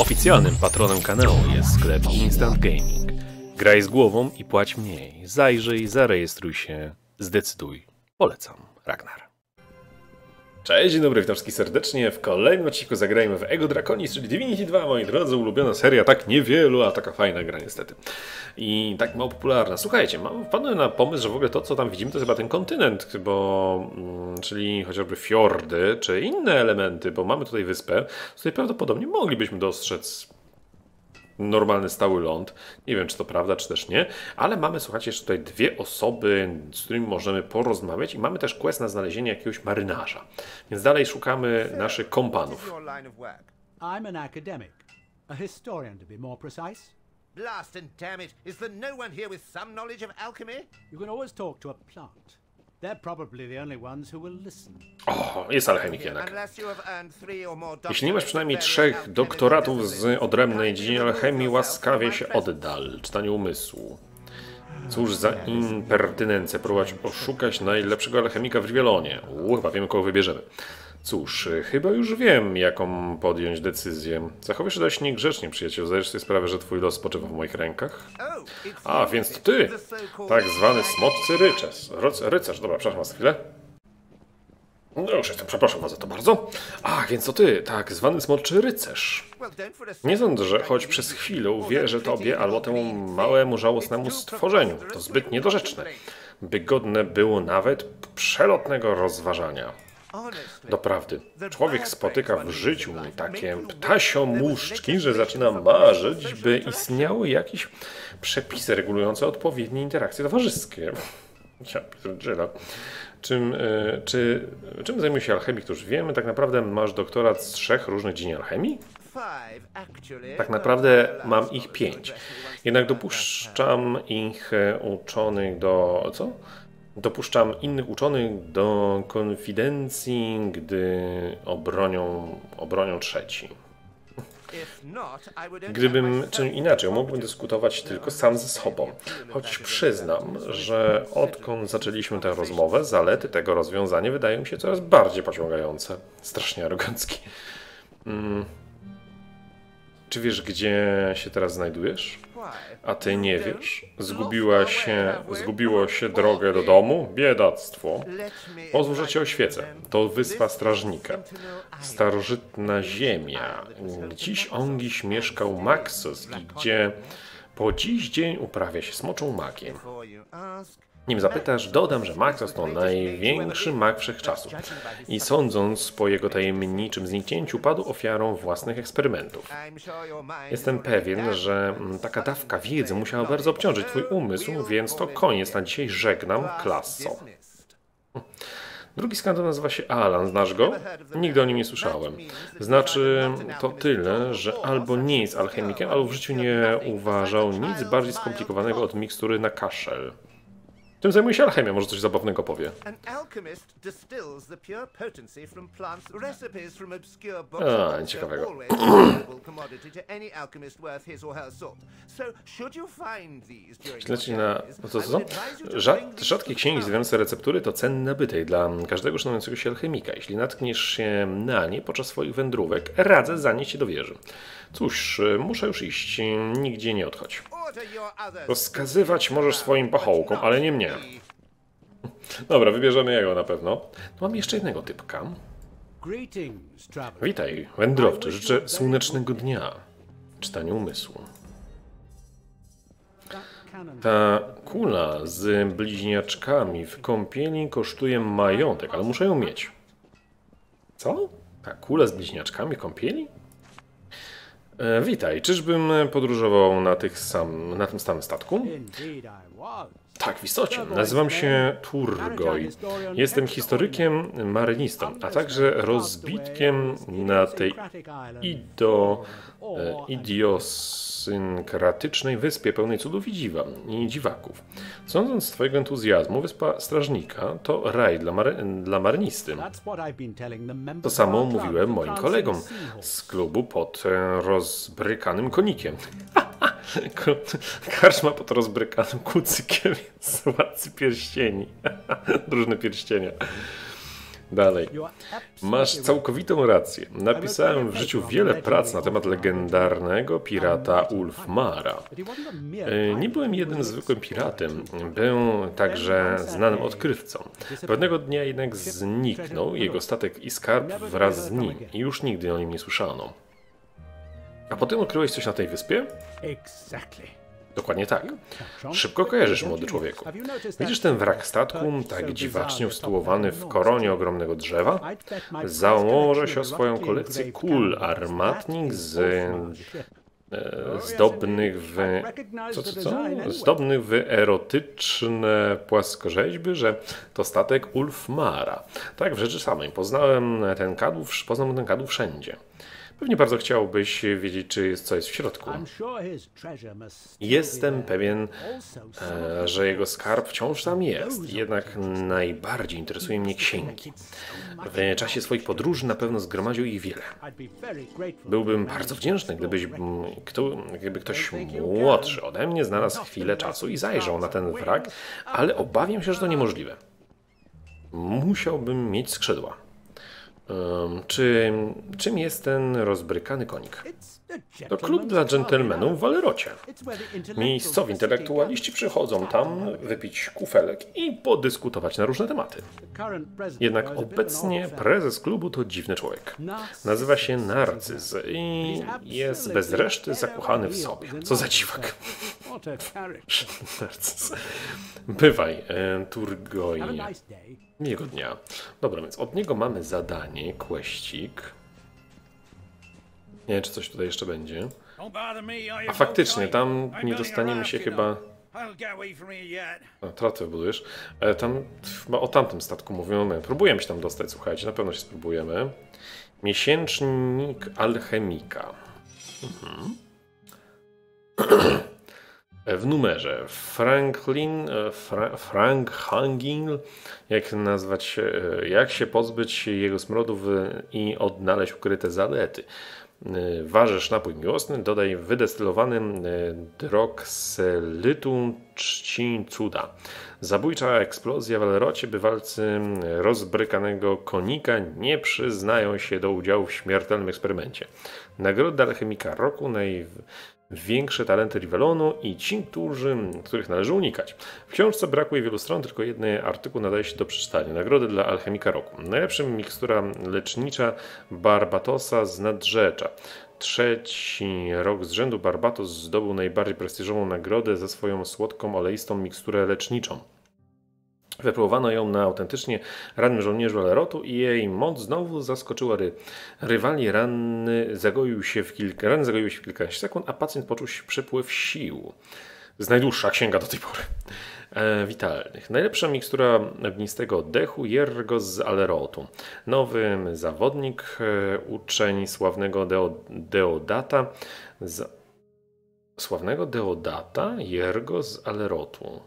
Oficjalnym patronem kanału jest sklep Instant Gaming. Graj z głową i płać mniej. Zajrzyj, zarejestruj się, zdecyduj. Polecam. Ragnar. Cześć, dzień dobry, witam wszystkich serdecznie. W kolejnym odcinku zagrajmy w Ego Draconis, czyli Divinity 2, moi drodzy, ulubiona seria, tak niewielu, a taka fajna gra niestety. I tak mało popularna. Słuchajcie, wpadłem na pomysł, że w ogóle to, co tam widzimy, to jest chyba ten kontynent, bo, czyli chociażby fiordy, czy inne elementy, bo mamy tutaj wyspę, z której prawdopodobnie moglibyśmy dostrzec normalny, stały ląd. Nie wiem, czy to prawda, czy też nie, ale mamy, słuchajcie, jeszcze tutaj dwie osoby, z którymi możemy porozmawiać i mamy też quest na znalezienie jakiegoś marynarza. Więc dalej szukamy naszych kompanów. I'm an academic. A historian, to be more precise. Blast and damn it, is there no one here with some knowledge of alchemy? You can always talk to a plant. They're probably the only ones who will listen. O, jest alchemik jednak. Unless you have earned 3 or more Jeśli nie masz przynajmniej 3 doktoratów z odrębnej dziedziny alchemii, łaskawie się oddal. Czytanie umysłu. Cóż za impertynencję próbować oszukać najlepszego alchemika w Rivielonie. Chyba wiemy, kogo wybierzemy. Cóż, chyba już wiem, jaką podjąć decyzję. Zachowuj się dość niegrzecznie, przyjaciel. Zdajesz sobie sprawę, że twój los spoczywa w moich rękach? A, więc to ty! Tak zwany smoczy rycerz. Dobra, przepraszam was chwilę. No już jestem, przepraszam was za to bardzo. Ach, więc to ty, tak zwany smoczy rycerz. Nie sądzę, że choć przez chwilę uwierzę tobie albo temu małemu, żałosnemu stworzeniu. To zbyt niedorzeczne, by godne było nawet przelotnego rozważania. Doprawdy, człowiek spotyka w życiu takie ptasiomuszczki, że zaczyna marzyć, by istniały jakieś przepisy regulujące odpowiednie interakcje towarzyskie. Ja pierdzielę. Czym zajmuje się alchemik, to już wiemy. Tak naprawdę masz doktorat z 3 różnych dziedzin alchemii? Tak naprawdę mam ich 5. Jednak dopuszczam ich uczonych do... co? Dopuszczam innych uczonych do konfidencji, gdy obronią trzeci. Gdybym czym inaczej, mógłbym dyskutować tylko sam ze sobą. Choć przyznam, że odkąd zaczęliśmy tę rozmowę, zalety tego rozwiązania wydają mi się coraz bardziej pociągające. Strasznie arogancki. Czy wiesz, gdzie się teraz znajdujesz? A ty nie wiesz? Zgubiło się drogę do domu? Biedactwo. Pozwól, że cię oświecę. To wyspa Strażnika. Starożytna ziemia. Dziś ongiś mieszkał Maxos, gdzie po dziś dzień uprawia się smoczą magiem. Nim zapytasz, dodam, że Maxos to największy mag wszechczasów i sądząc po jego tajemniczym zniknięciu padł ofiarą własnych eksperymentów. Jestem pewien, że taka dawka wiedzy musiała bardzo obciążyć twój umysł, więc to koniec na dzisiaj, żegnam, klaso. Drugi skandal nazywa się Alan, znasz go? Nigdy o nim nie słyszałem. Znaczy to tyle, że albo nie jest alchemikiem, albo w życiu nie uważał nic bardziej skomplikowanego od mikstury na kaszel. Czym zajmuje się alchemia? Może coś zabawnego powie. A, ciekawego. Śledź na... Co? Rzadkie księgi zwijające receptury to cenny nabytek dla każdego szanującego się alchemika. Jeśli natkniesz się na nie podczas swoich wędrówek, radzę zanieść się do wieży. Cóż, muszę już iść. Nigdzie nie odchodź. Rozkazywać możesz swoim pachołkom, ale nie mnie. Dobra, wybierzemy jego na pewno. Mam jeszcze jednego typka. Witaj, wędrowczy. Życzę słonecznego dnia. Czytanie umysłu. Ta kula z bliźniaczkami w kąpieli kosztuje majątek, ale muszę ją mieć. Co? Ta kula z bliźniaczkami w kąpieli? Witaj, czyżbym podróżował na tym samym statku? Tak, w istocie. Nazywam się Turgoj. Jestem historykiem, marynistą, a także rozbitkiem na tej idiosynkratycznej wyspie pełnej cudów i dziwaków. Sądząc z twojego entuzjazmu, wyspa Strażnika to raj dla marynisty. To samo mówiłem moim kolegom z klubu pod rozbrykanym konikiem. Karczma pod rozbrykanym kucykiem z Władcy Pierścieni. Różne pierścienia. Dalej. You are Masz absolutely całkowitą rację. Napisałem w życiu wiele prac na temat legendarnego pirata Ulfmara. but he wasn't a mere Nie byłem jednym zwykłym piratem, byłem także znanym odkrywcą. Pewnego dnia jednak zniknął jego statek i skarb wraz z nim i już nigdy o nim nie słyszano. A potem odkryłeś coś na tej wyspie? Exactly. Dokładnie tak. Szybko kojarzysz, młody człowieku. Widzisz ten wrak statku, tak dziwacznie usytuowany w koronie ogromnego drzewa? Założę się o swoją kolekcję kul armatnik zdobnych w... Zdobnych w erotyczne płaskorzeźby, że to statek Ulfmara. Tak, w rzeczy samej. Poznałem ten kadłub wszędzie. Pewnie bardzo chciałbyś wiedzieć, co jest w środku. Jestem pewien, że jego skarb wciąż tam jest, jednak najbardziej interesują mnie księgi. W czasie swoich podróży na pewno zgromadził ich wiele. Byłbym bardzo wdzięczny, gdyby ktoś młodszy ode mnie znalazł chwilę czasu i zajrzał na ten wrak, ale obawiam się, że to niemożliwe. Musiałbym mieć skrzydła. Czym jest ten rozbrykany konik? To klub dla dżentelmenów w Valerocie. Miejscowi intelektualiści przychodzą tam wypić kufelek i podyskutować na różne tematy. Jednak obecnie prezes klubu to dziwny człowiek. Nazywa się Narcyz i jest bez reszty zakochany w sobie. Co za dziwak. Narcyz. Bywaj, Turgoi. Miłego dnia. Dobra, więc od niego mamy zadanie, questik. Nie wiem, czy coś tutaj jeszcze będzie. A faktycznie, tam nie dostaniemy się chyba... Tratwę budujesz. Tam chyba o tamtym statku mówimy. Próbujemy się tam dostać, słuchajcie, na pewno się spróbujemy. Miesięcznik alchemika. W numerze Frank Hangin, jak się pozbyć jego smrodów i odnaleźć ukryte zalety. Ważysz napój miłosny, dodaj wydestylowany drokselytu czci cuda. Zabójcza eksplozja w Valerocie, bywalcy rozbrykanego konika nie przyznają się do udziału w śmiertelnym eksperymencie. Nagroda alchemika roku, największe talenty Rivellonu i ci, których należy unikać. W książce brakuje wielu stron, tylko jeden artykuł nadaje się do przeczytania. Nagrody dla alchemika roku. Najlepszym mikstura lecznicza Barbatosa z Nadrzecza. 3. rok z rzędu Barbatos zdobył najbardziej prestiżową nagrodę za swoją słodką, oleistą miksturę leczniczą. Wypróbowano ją na autentycznie rannym żołnierzu Valerotu i jej moc znowu zaskoczyła rywali. Rany zagoiły się w kilkanaście sekund, a pacjent poczuł przypływ sił. To jest najdłuższa księga do tej pory. Witalnych. Najlepsza mikstura ognistego oddechu Jergo z Alerotu. Nowy zawodnik, uczeń sławnego Deodata. Sławnego Deodata Jergo z Alerotu.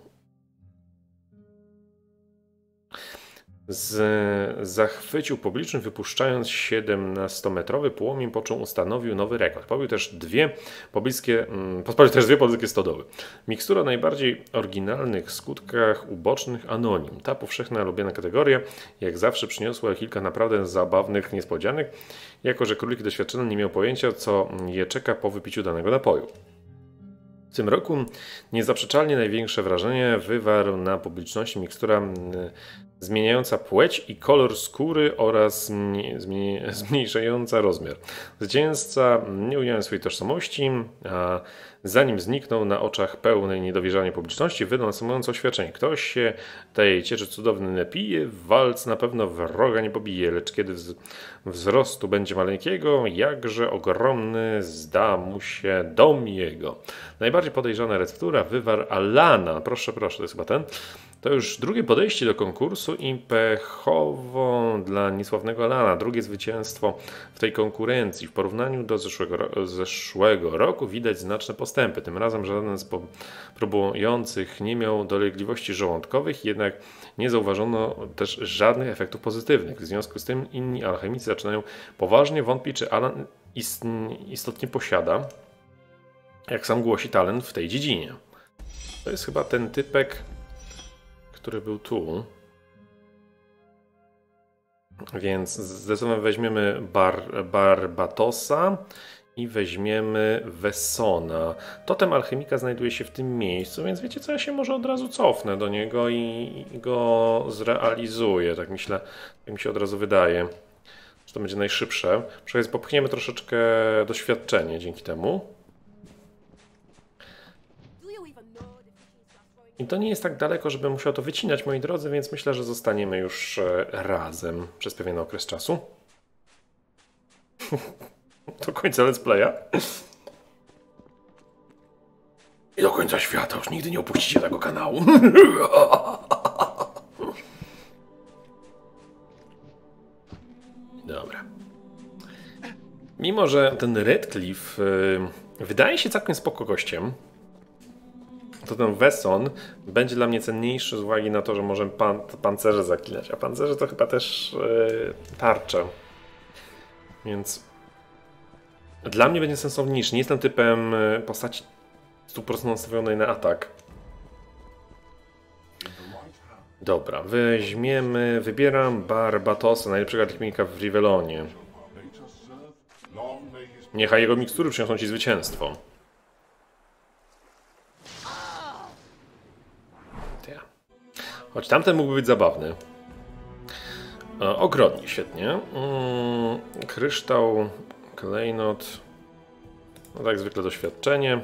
Zachwycił publiczność, wypuszczając 17-metrowy płomień, po czym ustanowił nowy rekord. Podpalił też dwie pobliskie stodoły. Mikstura o najbardziej oryginalnych skutkach ubocznych Anonim. Ta powszechna lubiana kategoria, jak zawsze, przyniosła kilka naprawdę zabawnych niespodzianek, jako że króliki doświadczony nie miał pojęcia, co je czeka po wypiciu danego napoju. W tym roku niezaprzeczalnie największe wrażenie wywarł na publiczności mikstura zmieniająca płeć i kolor skóry oraz zmniejszająca rozmiar. Zwycięzca nie ujawniał swojej tożsamości, a zanim zniknął na oczach pełnej niedowierzania publiczności, wydał następujące oświadczenie. Ktoś się tej cieczy cudowny napije, walc na pewno wroga nie pobije, lecz kiedy wzrostu będzie maleńkiego, jakże ogromny zda mu się dom jego. Najbardziej podejrzana receptura wywar Alana. Proszę, to jest chyba ten. To już drugie podejście do konkursu i pechowo dla niesławnego Alana. Drugie zwycięstwo w tej konkurencji. W porównaniu do zeszłego roku widać znaczne postępy. Tym razem żaden z próbujących nie miał dolegliwości żołądkowych, jednak nie zauważono też żadnych efektów pozytywnych. W związku z tym inni alchemicy zaczynają poważnie wątpić, czy Alan istotnie posiada, jak sam głosi, talent w tej dziedzinie. To jest chyba ten typek, który był tu. Więc zdecydowanie weźmiemy Barbatosa i weźmiemy Wessona. Totem alchemika znajduje się w tym miejscu, więc wiecie co, ja się może od razu cofnę do niego i go zrealizuję. Tak myślę, tak mi się od razu wydaje, że to będzie najszybsze. Przy okazji popchniemy troszeczkę doświadczenie dzięki temu. I to nie jest tak daleko, żebym musiał to wycinać, moi drodzy, więc myślę, że zostaniemy już razem przez pewien okres czasu. Do końca let's playa. I do końca świata. Już nigdy nie opuścicie tego kanału. Dobra. Mimo że ten Redcliffe wydaje się całkiem spoko gościem, to ten Wesson będzie dla mnie cenniejszy z uwagi na to, że możemy pancerze zaklinać. A pancerze to chyba też tarcze. Więc dla mnie będzie sensowniejszy. Nie jestem typem postaci 100% nastawionej na atak. Dobra, wybieram Barbatosa, najlepszego alchemika w Rivelonie. Niechaj jego mikstury przyniosą ci zwycięstwo. Choć tamten mógłby być zabawny. Ogrodnik, świetnie. Kryształ, klejnot. No tak jak zwykle doświadczenie.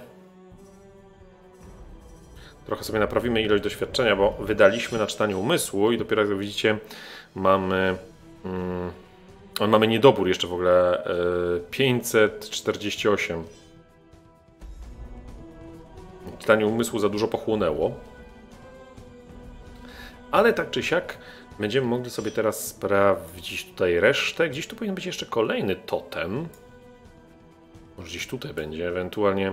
Trochę sobie naprawimy ilość doświadczenia, bo wydaliśmy na czytanie umysłu i dopiero jak widzicie mamy niedobór jeszcze w ogóle 548. Czytanie umysłu za dużo pochłonęło. Ale tak czy siak będziemy mogli sobie teraz sprawdzić tutaj resztę. Gdzieś tu powinien być jeszcze kolejny totem. Może gdzieś tutaj będzie, ewentualnie...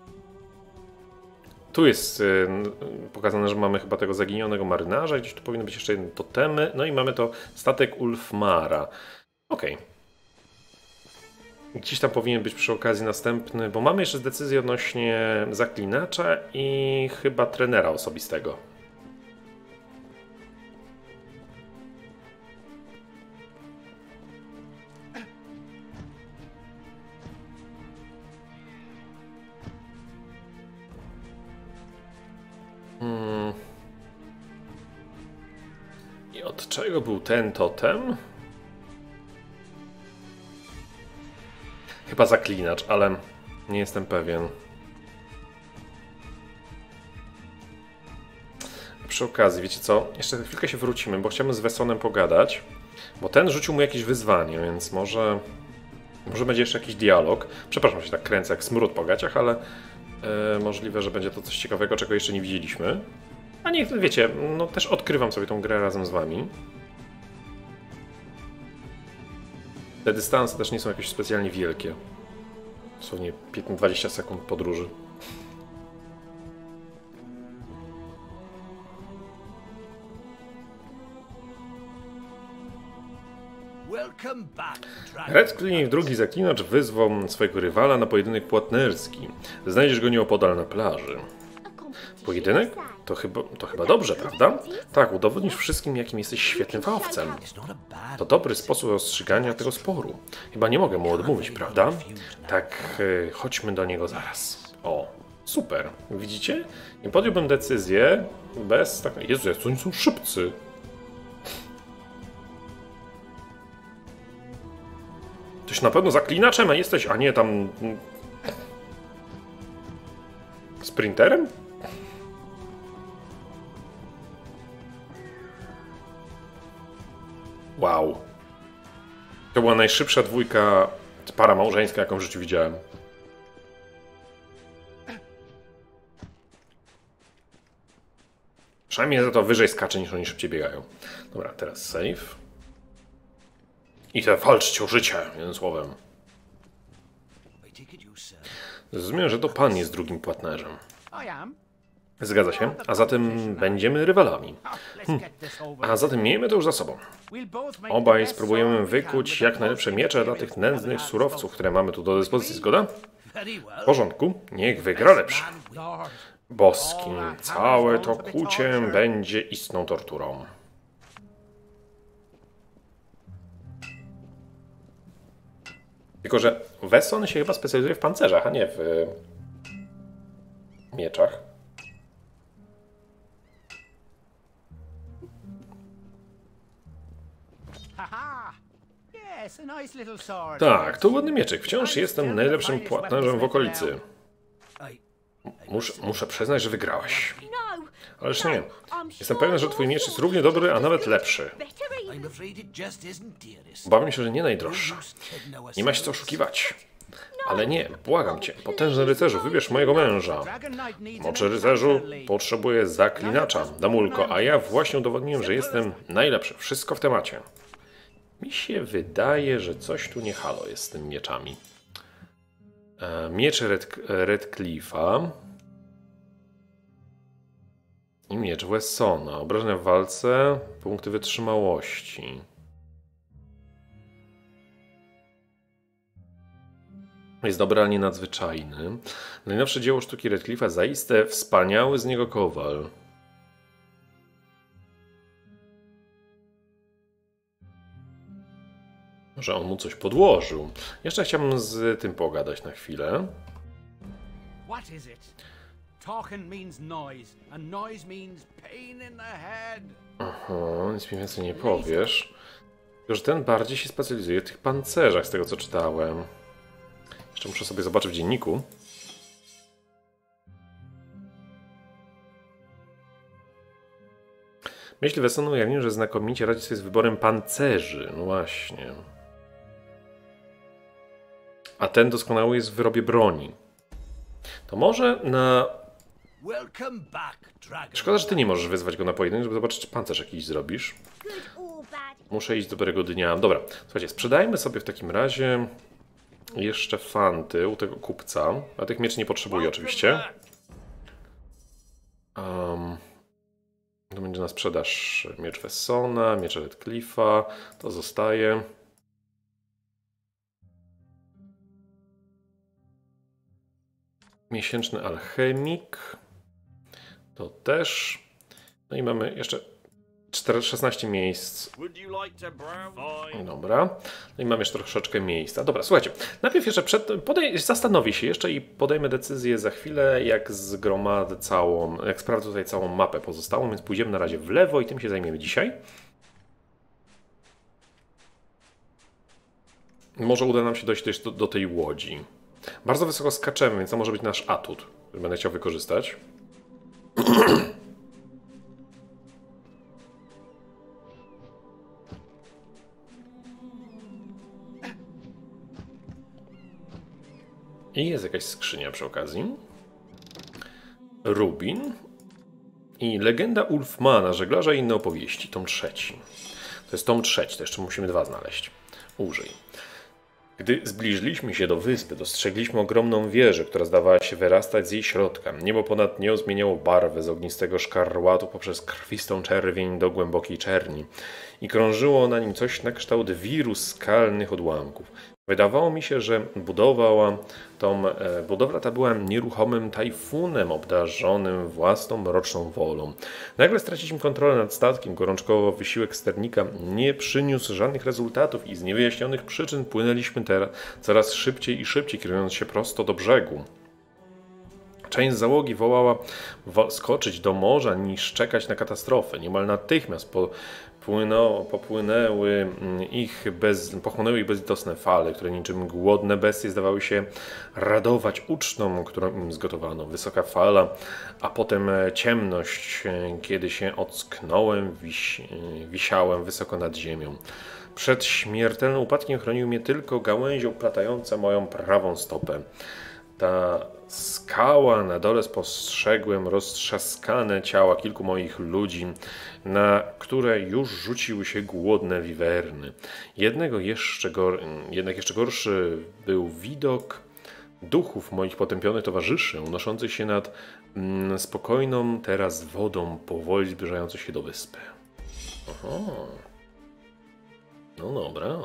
Tu jest pokazane, że mamy chyba tego zaginionego marynarza. Gdzieś tu powinny być jeszcze jedne totemy. No i mamy to statek Ulfmara. Okej. Gdzieś tam powinien być przy okazji następny, bo mamy jeszcze decyzję odnośnie zaklinacza i chyba trenera osobistego. I od czego był ten totem? Chyba zaklinacz, ale nie jestem pewien. Przy okazji, wiecie co? Jeszcze chwilkę się wrócimy, bo chciałbym z Wessonem pogadać. Bo ten rzucił mu jakieś wyzwanie, więc może będzie jeszcze jakiś dialog. Przepraszam, że się tak kręcę jak smród po gaciach, ale możliwe, że będzie to coś ciekawego, czego jeszcze nie widzieliśmy. A nie, wiecie, no też odkrywam sobie tą grę razem z wami. Te dystanse też nie są jakieś specjalnie wielkie. Dosłownie 15-20 sekund podróży. Redcliffe, drugi zaklinacz, wyzwał swojego rywala na pojedynek płatnerski. Znajdziesz go nieopodal na plaży. Pojedynek? To chyba dobrze, prawda? Tak, udowodnisz wszystkim, jakim jesteś świetnym fachowcem. To dobry sposób rozstrzygania tego sporu. Chyba nie mogę mu odmówić, prawda? Tak, chodźmy do niego zaraz. O, super. Widzicie? Nie podjąłbym decyzję bez takiej... Jezu, jak oni są szybcy. Tyś na pewno zaklinaczem, a jesteś... A nie, tam... Sprinterem? Wow. To była najszybsza dwójka para małżeńska, jaką w życiu widziałem. Przynajmniej za to wyżej skacze, niż oni szybciej biegają. Dobra, teraz save. I te walczcie o życie, jednym słowem. Zrozumiem, że to pan jest drugim płatnerzem. Zgadza się, a zatem będziemy rywalami. A zatem miejmy to już za sobą. Obaj spróbujemy wykuć jak najlepsze miecze dla tych nędznych surowców, które mamy tu do dyspozycji, zgoda? W porządku, niech wygra lepszy. Boskim, całe to kucie będzie istną torturą. Tylko że Wesson się chyba specjalizuje w pancerzach, a nie w mieczach. Ha-ha! Yes, a nice little sword. Tak, to ładny mieczek. Wciąż jestem najlepszym płatnerzem w okolicy. Muszę przyznać, że wygrałaś. Ależ nie. Jestem pewien, że twój miecz jest równie dobry, a nawet lepszy. Obawiam się, że nie najdroższa. Nie ma się co oszukiwać. Ale nie, błagam cię, potężny rycerzu, wybierz mojego męża. Moczy rycerzu potrzebuje zaklinacza, Damulko, a ja właśnie udowodniłem, że jestem najlepszy. Wszystko w temacie. Mi się wydaje, że coś tu nie halo jest z tymi mieczami. Miecz Redcliffe'a i miecz Wessona. Obrażenia w walce, punkty wytrzymałości. Jest dobry, ale nie nadzwyczajny. Najnowsze dzieło sztuki Redcliffe'a, zaiste wspaniały z niego kowal. Może on mu coś podłożył. Jeszcze chciałbym z tym pogadać na chwilę. What is it? Talking means noise, and noise means pain in the head. Aha, nic mi więcej nie powiesz. Tylko, że ten bardziej się specjalizuje w tych pancerzach, z tego co czytałem. Jeszcze muszę sobie zobaczyć w dzienniku. Myśli Wessonu ujawnił, że znakomicie radzi sobie z wyborem pancerzy. No właśnie. A ten doskonały jest w wyrobie broni. To może na... Szkoda, że ty nie możesz wyzwać go na pojedynek, żeby zobaczyć, czy pancerz jakiś zrobisz. Muszę iść dobrego dnia. Dobra, słuchajcie, sprzedajmy sobie w takim razie jeszcze fanty u tego kupca. A tych mieczy nie potrzebuję oczywiście. To będzie na sprzedaż miecz Wessona, miecz Redcliffe'a. To zostaje. Miesięczny alchemik. To też. No i mamy jeszcze 16 miejsc. Dobra. No i mam jeszcze troszeczkę miejsca. Dobra, słuchajcie. Najpierw jeszcze zastanowię się jeszcze i podejmę decyzję za chwilę, jak zgromadzę jak sprawdzę tutaj całą mapę pozostałą, więc pójdziemy na razie w lewo i tym się zajmiemy dzisiaj. Może uda nam się dojść też do tej łodzi. Bardzo wysoko skaczemy, więc to może być nasz atut, który będę chciał wykorzystać. I jest jakaś skrzynia przy okazji. Rubin. I legenda Ulfmana, żeglarza i inne opowieści. Tom 3. To jest tom 3, to jeszcze musimy 2 znaleźć. Użyj. Gdy zbliżyliśmy się do wyspy, dostrzegliśmy ogromną wieżę, która zdawała się wyrastać z jej środka. Niebo ponad nią zmieniało barwę z ognistego szkarłatu poprzez krwistą czerwień do głębokiej czerni i krążyło na nim coś na kształt wiru skalnych odłamków. Wydawało mi się, że budowla ta była nieruchomym tajfunem obdarzonym własną mroczną wolą. Nagle straciliśmy kontrolę nad statkiem, gorączkowo wysiłek sternika nie przyniósł żadnych rezultatów i z niewyjaśnionych przyczyn płynęliśmy coraz szybciej i szybciej, kierując się prosto do brzegu. Część załogi wolała skoczyć do morza niż czekać na katastrofę. Niemal natychmiast pochłonęły ich bezlitosne fale, które niczym głodne bestie zdawały się radować ucztą, którą im zgotowano. Wysoka fala, a potem ciemność, kiedy się ocknąłem, wisiałem wysoko nad ziemią. Przed śmiertelnym upadkiem chronił mnie tylko gałęzią platająca moją prawą stopę. Ta skała na dole spostrzegłem roztrzaskane ciała kilku moich ludzi, na które już rzuciły się głodne wiwerny. Jednak jeszcze gorszy był widok duchów moich potępionych towarzyszy, unoszących się nad spokojną teraz wodą, powoli zbliżających się do wyspy. Oho. No dobra.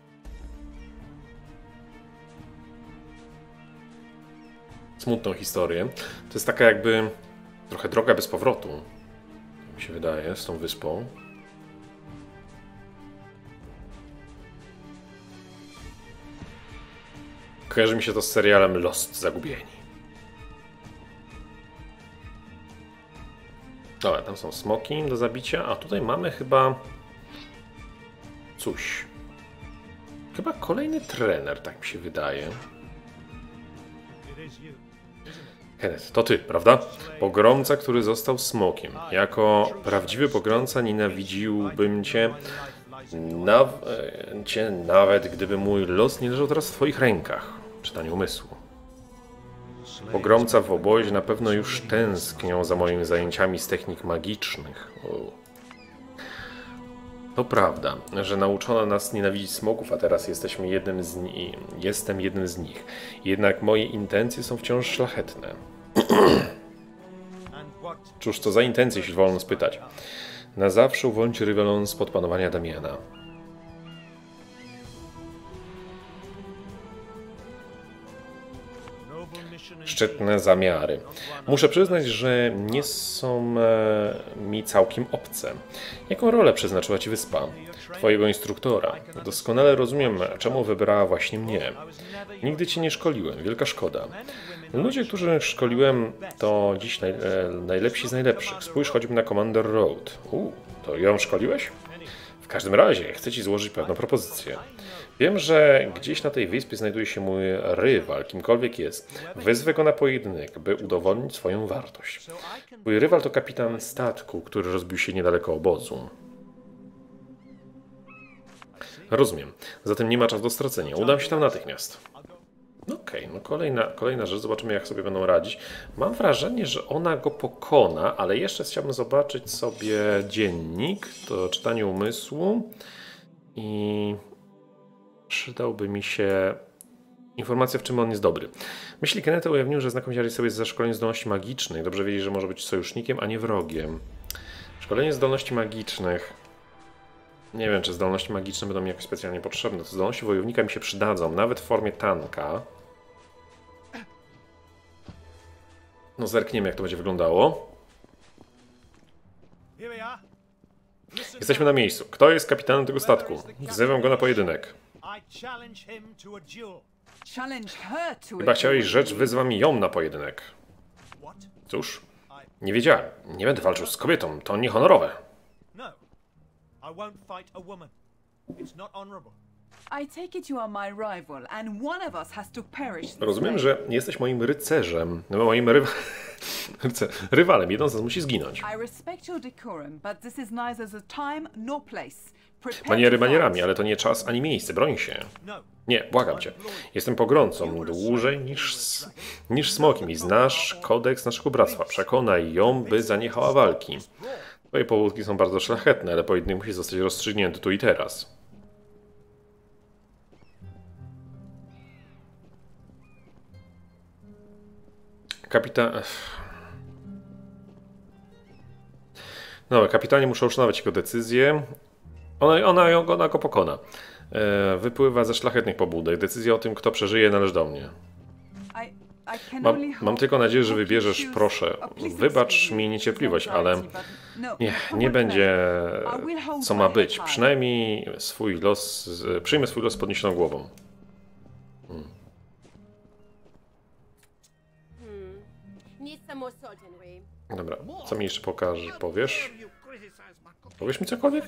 Smutną historię. To jest taka jakby trochę droga bez powrotu, mi się wydaje, z tą wyspą. Kojarzy mi się to z serialem Lost, Zagubieni. Dobra, tam są smoki do zabicia, a tutaj mamy chyba... Coś. Chyba kolejny trener, tak mi się wydaje. Kenneth, to ty, prawda? Pogromca, który został smokiem. Jako prawdziwy pogromca nienawidziłbym cię, nawet gdyby mój los nie leżał teraz w twoich rękach. Czytanie umysłu. Pogromca w obozie na pewno już tęsknią za moimi zajęciami z technik magicznych. To prawda, że nauczono nas nienawidzić smoków, a teraz jestem jednym z nich. Jednak moje intencje są wciąż szlachetne. Cóż to za intencje, jeśli wolno spytać? Na zawsze uwolnić Rivellon spod panowania Damiana. Szczytne zamiary. Muszę przyznać, że nie są mi całkiem obce. Jaką rolę przeznaczyła ci wyspa? Twojego instruktora. Doskonale rozumiem, czemu wybrała właśnie mnie. Nigdy cię nie szkoliłem, wielka szkoda. Ludzie, których szkoliłem, to dziś najlepsi z najlepszych. Spójrz choćby na Commander Road. To ją szkoliłeś? W każdym razie, chcę ci złożyć pewną propozycję. Wiem, że gdzieś na tej wyspie znajduje się mój rywal, kimkolwiek jest. Wezwę go na pojedynek, by udowodnić swoją wartość. Mój rywal to kapitan statku, który rozbił się niedaleko obozu. Rozumiem. Zatem nie ma czasu do stracenia. Udam się tam natychmiast. Okej, no kolejna rzecz. Zobaczymy, jak sobie będą radzić. Mam wrażenie, że ona go pokona, ale jeszcze chciałbym zobaczyć sobie dziennik, to czytanie umysłu i przydałby mi się informacja, w czym on jest dobry. Myśli Kenneta ujawnił, że znakomicie sobie za szkolenie zdolności magicznych. Dobrze wiedzieć, że może być sojusznikiem, a nie wrogiem. Szkolenie zdolności magicznych. Nie wiem, czy zdolności magiczne będą mi jakoś specjalnie potrzebne. To zdolności wojownika mi się przydadzą, nawet w formie tanka. No zerkniemy, jak to będzie wyglądało. Jesteśmy na miejscu. Kto jest kapitanem tego statku? Wzywam go na pojedynek. Chyba chciałeś rzecz, wyzwam ją na pojedynek. Cóż, nie wiedziałem. Nie będę walczył z kobietą, to niehonorowe. Rozumiem, że jesteś moim rycerzem. Moim rywalem. Jeden z nas musi zginąć. Maniery manierami, ale to nie czas ani miejsce. Broń się. Nie, błagam cię. Jestem pogromcą dłużej niż smokiem i znasz kodeks naszego bractwa. Przekonaj ją, by zaniechała walki. Twoje powódki są bardzo szlachetne, ale pojedynek musi zostać rozstrzygnięty tu i teraz. No, kapitanie, muszę uszanować jego decyzję. Ona go pokona. Wypływa ze szlachetnych pobudek. Decyzja o tym, kto przeżyje, należy do mnie. Mam tylko nadzieję, że wybierzesz, proszę. Wybacz mi niecierpliwość, ale nie będzie co ma być. Przynajmniej przyjmę swój los z podniesioną głową. Dobra, co mi jeszcze powiesz? Powiesz mi cokolwiek?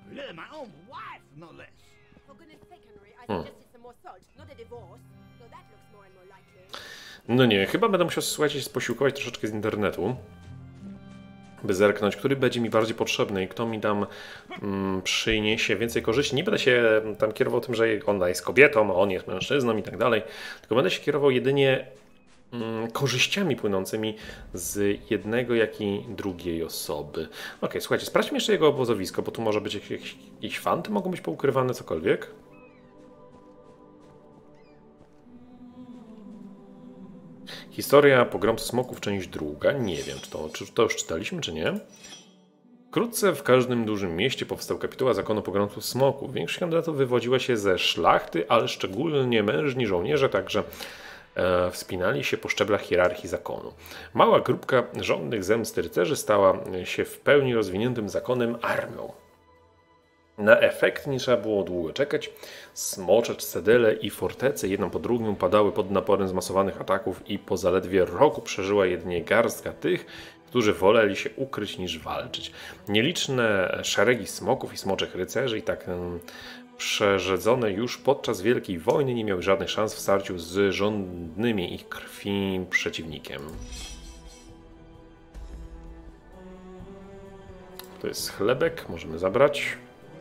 No nie, chyba będę musiał, słuchajcie, posiłkować troszeczkę z internetu, by zerknąć, który będzie mi bardziej potrzebny i kto mi tam przyniesie więcej korzyści. Nie będę się tam kierował tym, że ona jest kobietą, a on jest mężczyzną i tak dalej, tylko będę się kierował jedynie korzyściami płynącymi z jednego, jak i drugiej osoby. Okej, słuchajcie, sprawdźmy jeszcze jego obozowisko, bo tu może być jakieś fanty, mogą być poukrywane, cokolwiek. Historia pogromcy smoków, część druga. Nie wiem, czy to już czytaliśmy, czy nie. Wkrótce w każdym dużym mieście powstał kapituła zakonu pogromców smoków. Większość kandydatów wywodziła się ze szlachty, ale szczególnie mężni żołnierze także wspinali się po szczeblach hierarchii zakonu. Mała grupka żądnych zemsty rycerzy stała się w pełni rozwiniętym zakonem armią. Na efekt nie trzeba było długo czekać. Smocze, cedele i fortece jedną po drugim padały pod naporem zmasowanych ataków i po zaledwie roku przeżyła jedynie garstka tych, którzy woleli się ukryć niż walczyć. Nieliczne szeregi smoków i smoczych rycerzy i tak przerzedzone już podczas Wielkiej Wojny nie miały żadnych szans w starciu z żądnymi ich krwi przeciwnikiem. To jest chlebek, możemy zabrać.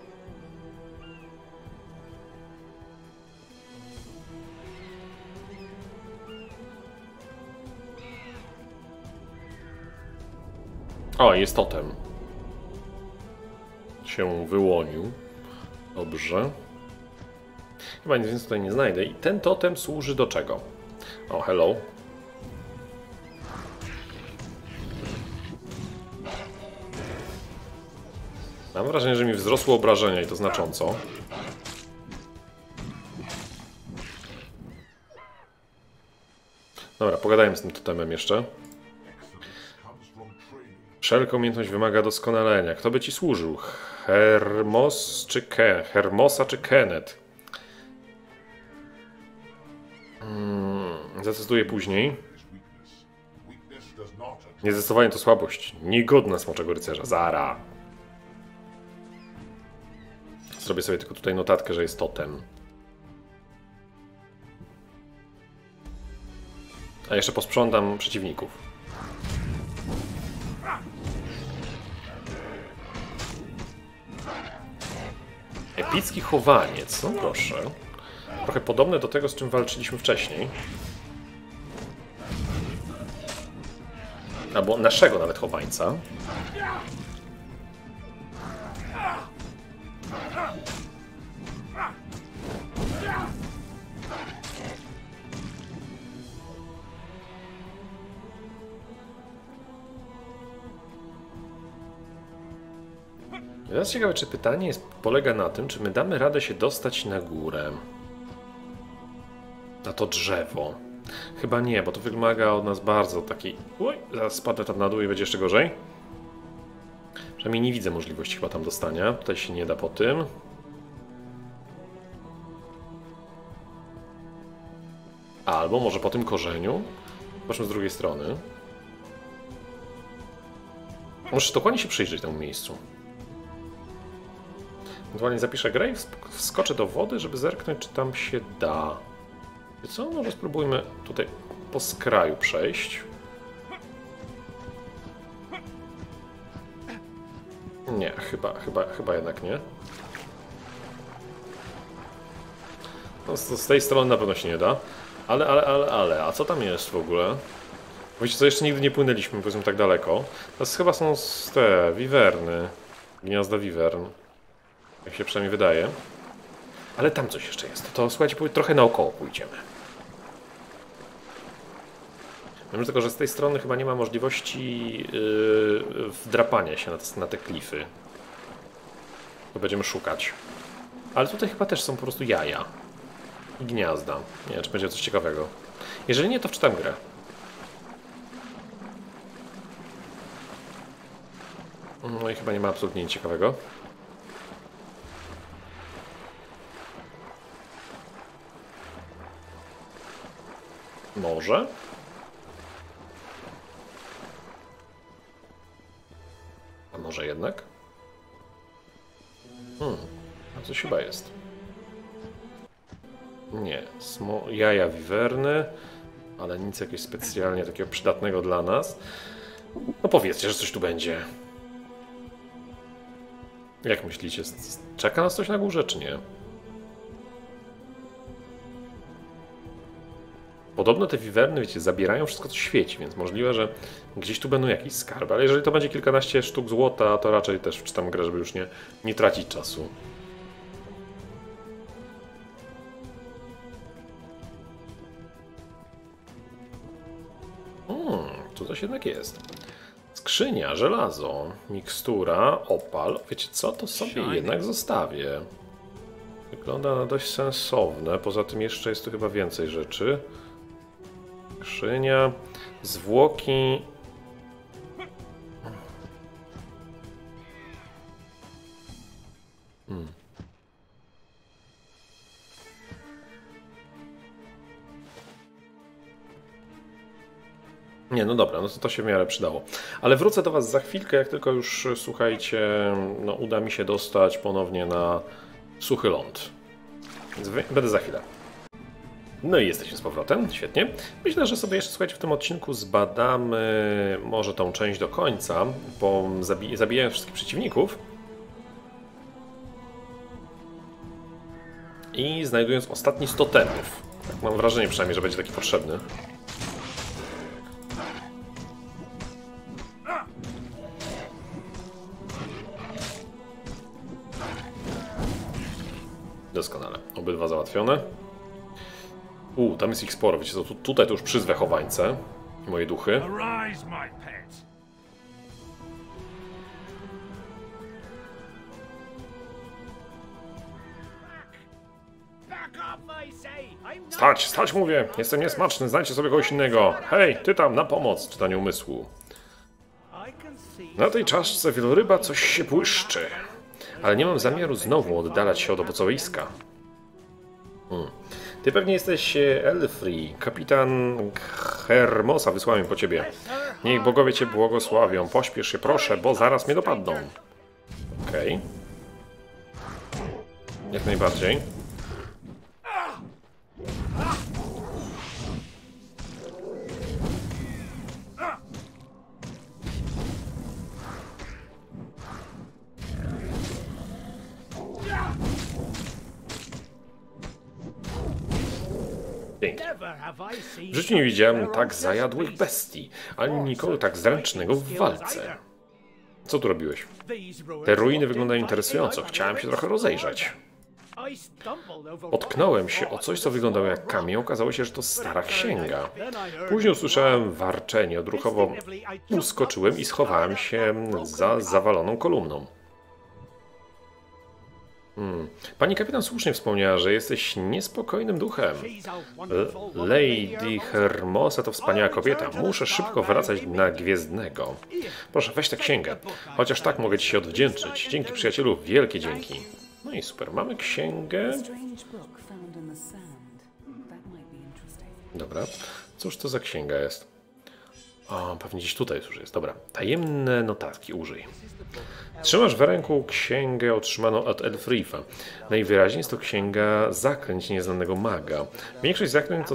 O, jest totem. Się wyłonił. Dobrze. Chyba nic więcej tutaj nie znajdę. I ten totem służy do czego? O, hello. Mam wrażenie, że mi wzrosły obrażenia i to znacząco. Dobra, pogadajmy z tym totemem jeszcze. Wszelka umiejętność wymaga doskonalenia. Kto by ci służył? Hermosa czy Kenneth? Zdecyduję później. Niezdecydowanie to słabość. Niegodna smoczego rycerza. Zara. Zrobię sobie tylko tutaj notatkę, że jest totem. A jeszcze posprzątam przeciwników. Epicki chowaniec, no proszę. Trochę podobne do tego, z czym walczyliśmy wcześniej. Albo naszego nawet chowańca. Teraz ciekawe, czy pytanie polega na tym, czy my damy radę się dostać na górę. Na to drzewo. Chyba nie, bo to wymaga od nas bardzo takiej... Uj, zaraz spadnę tam na dół i będzie jeszcze gorzej. Przynajmniej nie widzę możliwości chyba tam dostania. Tutaj się nie da po tym. Albo może po tym korzeniu. Zobaczmy z drugiej strony. Muszę dokładnie się przyjrzeć temu miejscu. Ewentualnie zapiszę grę i wskoczę do wody, żeby zerknąć, czy tam się da. I co? Może spróbujmy tutaj po skraju przejść. Nie, chyba jednak nie. No, z tej strony na pewno się nie da. Ale, a co tam jest w ogóle? Wiecie co, jeszcze nigdy nie płynęliśmy, powiedzmy tak daleko. To chyba są te wiwerny. Gniazda wiwern. Jak się przynajmniej wydaje. Ale tam coś jeszcze jest. To słuchajcie, trochę naokoło pójdziemy. Wiem tylko, że z tej strony chyba nie ma możliwości wdrapania się na te klify. To będziemy szukać. Ale tutaj chyba też są po prostu jaja. I gniazda. Nie wiem, czy będzie coś ciekawego. Jeżeli nie, to wczytam grę. No i chyba nie ma absolutnie nic ciekawego. Może? A może jednak? A coś chyba jest. Nie. Jaja wiwerny, ale nic jakiegoś specjalnie takiego przydatnego dla nas. No powiedzcie, że coś tu będzie. Jak myślicie? Czeka nas coś na górze, czy nie? Podobno te wiwerny, wiecie, zabierają wszystko, co świeci, więc możliwe, że gdzieś tu będą jakieś skarby. Ale jeżeli to będzie kilkanaście sztuk złota, to raczej też wczytam grę, żeby już nie tracić czasu. Tu coś jednak jest. Skrzynia, żelazo, mikstura, opal. Wiecie co? To sobie jednak zostawię. Wygląda na dość sensowne. Poza tym jeszcze jest tu chyba więcej rzeczy. Skrzynia, zwłoki. Nie, no dobra, no to się w miarę przydało. Ale wrócę do Was za chwilkę, jak tylko już, słuchajcie, no uda mi się dostać ponownie na suchy ląd. Więc będę za chwilę. No i jesteśmy z powrotem, świetnie. Myślę, że sobie jeszcze, słuchajcie, w tym odcinku zbadamy może tą część do końca, bo zabijając wszystkich przeciwników i znajdując ostatni z totemów. Tak mam wrażenie przynajmniej, że będzie taki potrzebny. Doskonale. Obydwa załatwione. Tam jest ich sporo. Wiecie co, tutaj to już przyzwę chowańce. Moje duchy. Arise, my pet. Back up, I say. I'm not... Stać, stać mówię! Jestem niesmaczny, znajdźcie sobie kogoś innego. Hej, ty tam, na pomoc! Czytanie umysłu. I can see... Na tej czaszce wieloryba coś się błyszczy. Ale nie mam zamiaru znowu oddalać się od obozowiska. Ty pewnie jesteś Elfri. Kapitan Hermosa wysłał mnie po ciebie. Niech bogowie cię błogosławią. Pośpiesz się proszę, bo zaraz mnie dopadną. Okej. Jak najbardziej. Pięknie. W życiu nie widziałem tak zajadłych bestii, ani nikogo tak zręcznego w walce. Co tu robiłeś? Te ruiny wyglądają interesująco. Chciałem się trochę rozejrzeć. Potknąłem się o coś, co wyglądało jak kamień. Okazało się, że to stara księga. Później usłyszałem warczenie. Odruchowo uskoczyłem i schowałem się za zawaloną kolumną. Pani kapitan słusznie wspomniała, że jesteś niespokojnym duchem. Lady Hermosa to wspaniała kobieta. Muszę szybko wracać na Gwiezdnego. Proszę, weź tę księgę. Chociaż tak mogę ci się odwdzięczyć. Dzięki, przyjacielu, wielkie dzięki. No i super, mamy księgę. Dobra, cóż to za księga jest? O, pewnie gdzieś tutaj już jest. Dobra, tajemne notatki, użyj. Trzymasz w ręku księgę otrzymaną od Elfrifa. Najwyraźniej jest to księga zaklęć nieznanego maga. Większość zaklęć to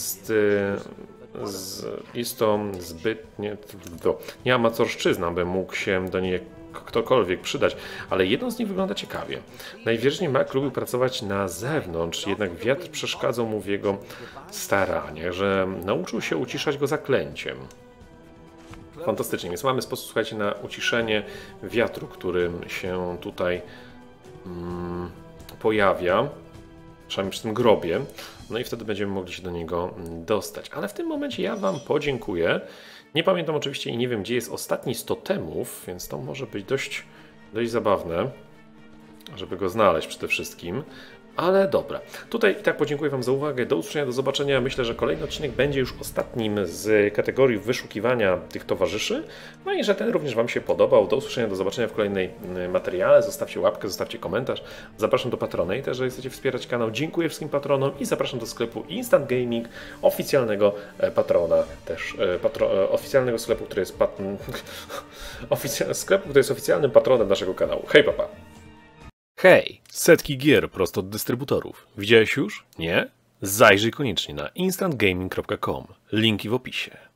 jest to zbytnie nieamatorszczyzna, by mógł się do niej ktokolwiek przydać, ale jedno z nich wygląda ciekawie. Najwyraźniej mag lubił pracować na zewnątrz, jednak wiatr przeszkadzał mu w jego staraniach, że nauczył się uciszać go zaklęciem. Fantastycznie, więc mamy sposób, słuchajcie, na uciszenie wiatru, który się tutaj pojawia, przynajmniej przy tym grobie, no i wtedy będziemy mogli się do niego dostać. Ale w tym momencie ja wam podziękuję. Nie pamiętam oczywiście i nie wiem, gdzie jest ostatni z totemów, więc to może być dość zabawne, żeby go znaleźć przede wszystkim. Ale dobra, tutaj i tak podziękuję wam za uwagę, do usłyszenia, do zobaczenia. Myślę, że kolejny odcinek będzie już ostatnim z kategorii wyszukiwania tych towarzyszy. No i że ten również wam się podobał. Do usłyszenia, do zobaczenia w kolejnej materiale. Zostawcie łapkę, zostawcie komentarz. Zapraszam do Patrona i też, że chcecie wspierać kanał. Dziękuję wszystkim patronom i zapraszam do sklepu Instant Gaming, oficjalnego patrona, też oficjalnego sklepu, który jest sklepu, który jest oficjalnym patronem naszego kanału. Hej, papa! Hej! Setki gier prosto od dystrybutorów. Widziałeś już? Nie? Zajrzyj koniecznie na instantgaming.com. Linki w opisie.